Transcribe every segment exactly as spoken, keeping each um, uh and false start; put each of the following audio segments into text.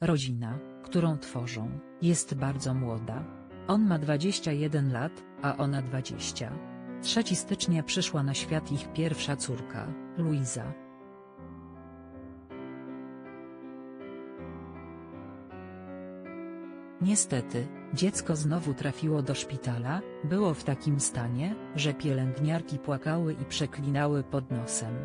Rodzina, którą tworzą, jest bardzo młoda. On ma dwadzieścia jeden lat, a ona dwadzieścia. trzeciego stycznia przyszła na świat ich pierwsza córka, Luiza. Niestety, dziecko znowu trafiło do szpitala, było w takim stanie, że pielęgniarki płakały i przeklinały pod nosem.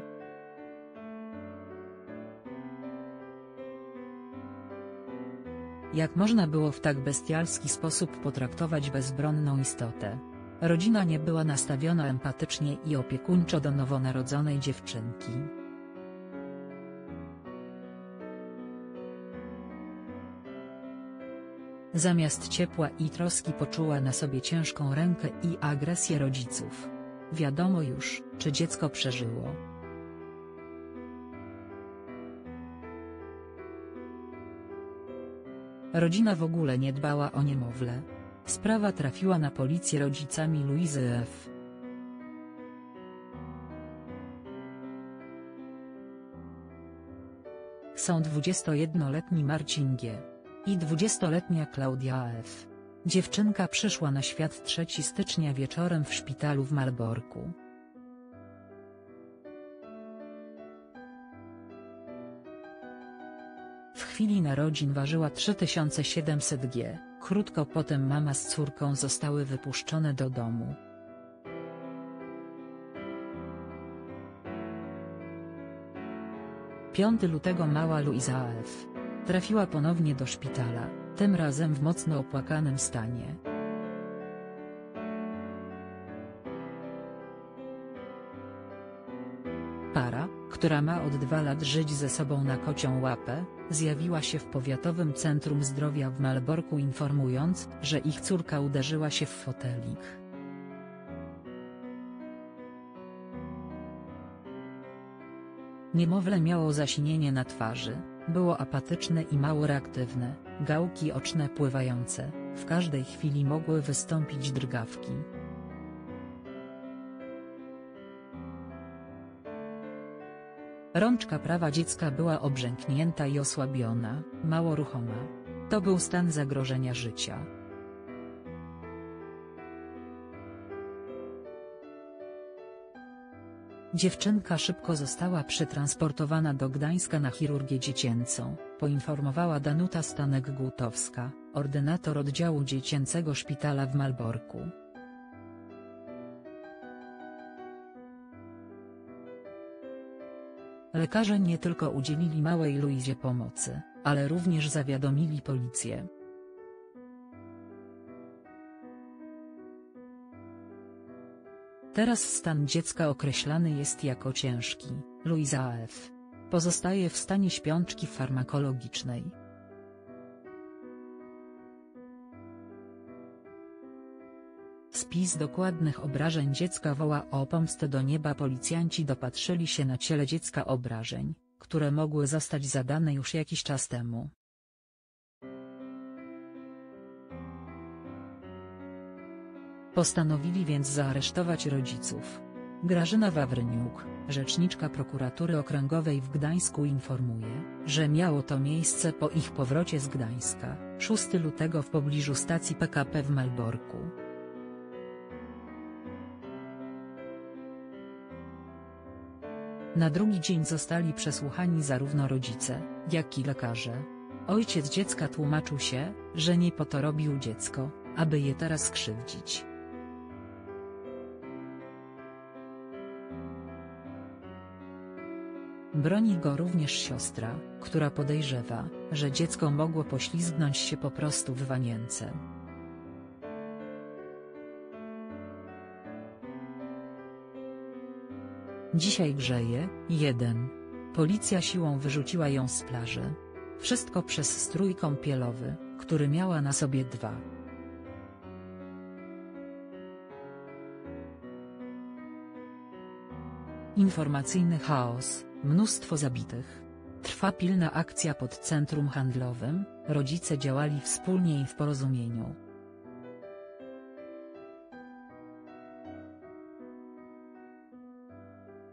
Jak można było w tak bestialski sposób potraktować bezbronną istotę? Rodzina nie była nastawiona empatycznie i opiekuńczo do nowonarodzonej dziewczynki. Zamiast ciepła i troski poczuła na sobie ciężką rękę i agresję rodziców. Wiadomo już, czy dziecko przeżyło. Rodzina w ogóle nie dbała o niemowlę. Sprawa trafiła na policję rodzicami Luizy F. Są dwudziestojednoletni Marcin G. i dwudziestoletnia Klaudia F. Dziewczynka przyszła na świat trzeciego stycznia wieczorem w szpitalu w Malborku. W chwili narodzin ważyła trzy tysiące siedemset kilogramów, krótko potem mama z córką zostały wypuszczone do domu. piątego lutego mała Luiza F. trafiła ponownie do szpitala, tym razem w mocno opłakanym stanie. Para, która ma od dwóch lat żyć ze sobą na kocią łapę, zjawiła się w Powiatowym Centrum Zdrowia w Malborku informując, że ich córka uderzyła się w fotelik. Niemowlę miało zasinienie na twarzy, było apatyczne i mało reaktywne, gałki oczne pływające, w każdej chwili mogły wystąpić drgawki. Rączka prawa dziecka była obrzęknięta i osłabiona, mało ruchoma. To był stan zagrożenia życia. Dziewczynka szybko została przetransportowana do Gdańska na chirurgię dziecięcą, poinformowała Danuta Stanek-Głutowska, ordynator oddziału dziecięcego szpitala w Malborku. Lekarze nie tylko udzielili małej Luizie pomocy, ale również zawiadomili policję. Teraz stan dziecka określany jest jako ciężki. Luiza F. pozostaje w stanie śpiączki farmakologicznej. Spis dokładnych obrażeń dziecka woła o pomstę do nieba. Policjanci dopatrzyli się na ciele dziecka obrażeń, które mogły zostać zadane już jakiś czas temu. Postanowili więc zaaresztować rodziców. Grażyna Wawryniuk, rzeczniczka prokuratury okręgowej w Gdańsku informuje, że miało to miejsce po ich powrocie z Gdańska, szóstego lutego w pobliżu stacji P K P w Malborku. Na drugi dzień zostali przesłuchani zarówno rodzice, jak i lekarze. Ojciec dziecka tłumaczył się, że nie po to robił dziecko, aby je teraz krzywdzić. Broni go również siostra, która podejrzewa, że dziecko mogło poślizgnąć się po prostu w wanience. Dzisiaj grzeje. jeden. Policja siłą wyrzuciła ją z plaży. Wszystko przez strój kąpielowy, który miała na sobie. dwa. Informacyjny chaos, mnóstwo zabitych. Trwa pilna akcja pod centrum handlowym, rodzice działali wspólnie i w porozumieniu.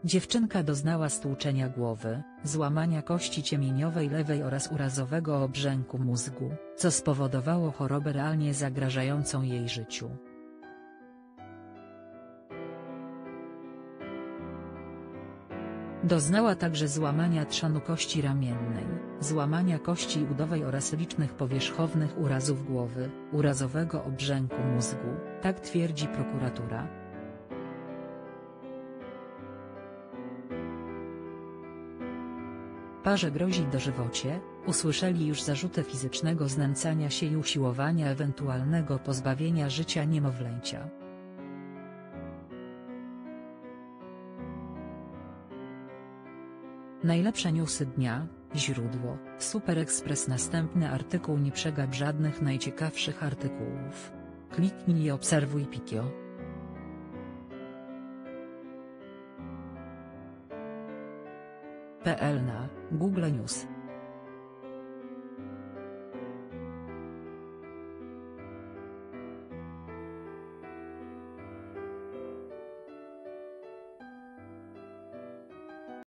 Dziewczynka doznała stłuczenia głowy, złamania kości ciemieniowej lewej oraz urazowego obrzęku mózgu, co spowodowało chorobę realnie zagrażającą jej życiu. Doznała także złamania trzonu kości ramiennej, złamania kości udowej oraz licznych powierzchownych urazów głowy, urazowego obrzęku mózgu, tak twierdzi prokuratura. Parze grozi dożywocie, usłyszeli już zarzuty fizycznego znęcania się i usiłowania ewentualnego pozbawienia życia niemowlęcia. Najlepsze newsy dnia, źródło, Super Express. Następny artykuł. Nie przegap żadnych najciekawszych artykułów. Kliknij i obserwuj Pikio. kropka pe el na Google News.